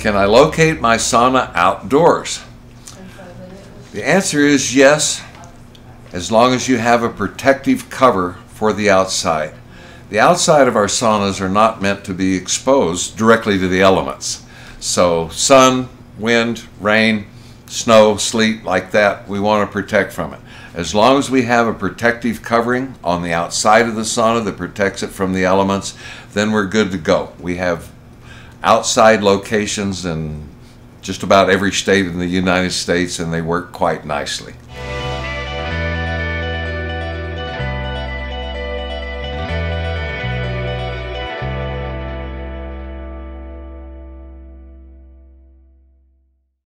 Can I locate my sauna outdoors? The answer is yes, as long as you have a protective cover for the outside. The outside of our saunas are not meant to be exposed directly to the elements. So sun, wind, rain, snow, sleet, like that, we want to protect from it. As long as we have a protective covering on the outside of the sauna that protects it from the elements, then we're good to go. We have outside locations in just about every state in the United States, and they work quite nicely.